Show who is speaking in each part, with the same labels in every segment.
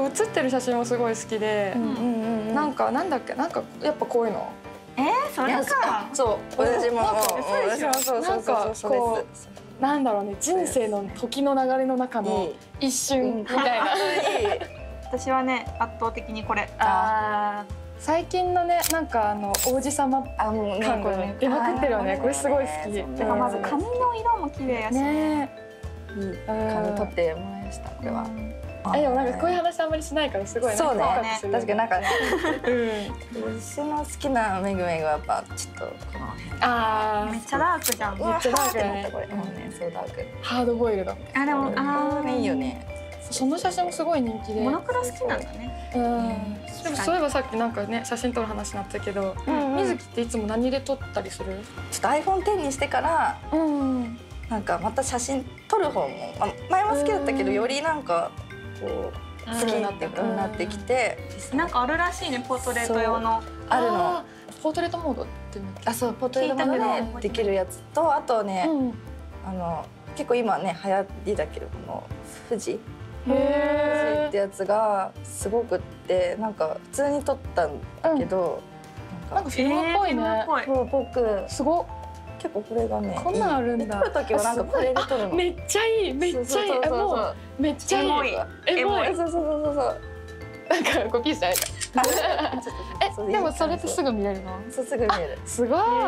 Speaker 1: 写ってる写真もすごい好きで、なんかなんだっけ、なんかやっぱこういうの。
Speaker 2: それか。
Speaker 1: そう、
Speaker 3: 私も
Speaker 1: そうなんかこうなんだろうね、人生の時の流れの中の一瞬みたいな。
Speaker 2: 私はね、圧倒的にこれ。
Speaker 1: 最近のね、なんか王子様感がね出まくってるよね。これすごい好き。
Speaker 2: てかまず髪の色も綺麗やしね。
Speaker 3: いい髪取ってもらいました、これは。
Speaker 1: でもなんかこういう話あんまりしないからすごい
Speaker 3: そうね、
Speaker 1: 確
Speaker 3: かになんかね、私の好きなメグはやっぱちょっとこの辺。
Speaker 2: めっちゃダークじゃん。
Speaker 1: めっちゃダークね。
Speaker 3: これもうね、そうダーク。
Speaker 1: ハードボイルド。
Speaker 2: でも
Speaker 3: いいよね。
Speaker 1: その写真もすごい人気で。
Speaker 2: モノクロ好きなんだね。
Speaker 1: でもそういえばさっきなんかね、写真撮る話になったけど、みずきっていつも何で撮ったりする？
Speaker 3: ちょっと iPhone X にしてからなんかまた写真撮る方も前も好きだったけど、よりなんかこう好きになってきて、
Speaker 2: なんかあるらしいね、ポートレート用の。
Speaker 3: あるの。
Speaker 1: ポートレートモードっていうの。
Speaker 3: そう、ポートレートモードでできるやつと、あとね、結構今ね流行りだけど、この富士ってやつがすごくって、なんか普通に撮ったんだけど、
Speaker 1: なんかフィルムっぽいね。
Speaker 3: 僕
Speaker 1: すごっ。
Speaker 3: 結構これがね、
Speaker 1: こんなんあるんだ。
Speaker 3: 撮る時はなんかこれで撮るの。
Speaker 1: めっちゃいい、めっちゃいい。もうめっちゃいい。エモい。
Speaker 3: そう
Speaker 1: なんかこうピースじゃないか。でもそれってすぐ見れるの？
Speaker 3: そう、すぐ見える。
Speaker 1: すごい。
Speaker 3: そう。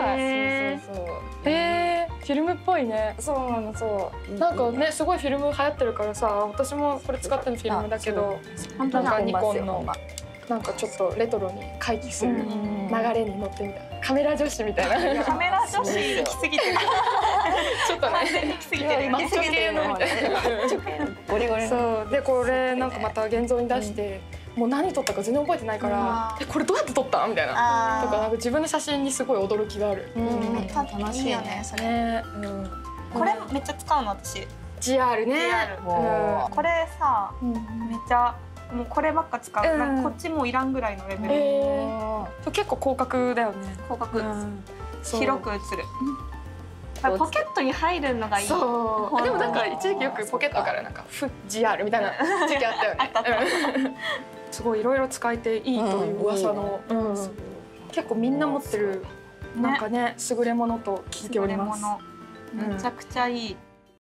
Speaker 1: フィルムっぽいね。
Speaker 3: そうなの、そう。
Speaker 1: なんかね、すごいフィルム流行ってるからさ、私もこれ使ってるフィルムだけど、なんかニコンのなんかちょっとレトロに回帰する流れに乗ってみた。カメラ女子みたいな。
Speaker 2: カメラ女子行き過ぎてる。
Speaker 1: ちょっとね、
Speaker 2: 行き過ぎてる。
Speaker 1: マッチョ系のみたいな。
Speaker 3: ゴリゴリ。
Speaker 1: そうで、これなんかまた現像に出して、もう何撮ったか全然覚えてないから、これどうやって撮ったみたいな。とかなんか自分の写真にすごい驚きがある。
Speaker 2: 楽しいよね、それ。これめっちゃ使うの私。
Speaker 1: GR ね。
Speaker 2: これさ、めっちゃ。もうこればっか使う。なんかこっちもういらんぐらいのレベル。
Speaker 1: 結構広角だよね。
Speaker 2: 広角。広く映る。ポケットに入るのがいい。
Speaker 1: そう。でもなんか一時期よくポケットからなんかGR みたいな時期あったよね。すごいいろいろ使えていいという噂の。結構みんな持ってるなんかね、優れものと聞いております。
Speaker 2: めちゃくちゃいい。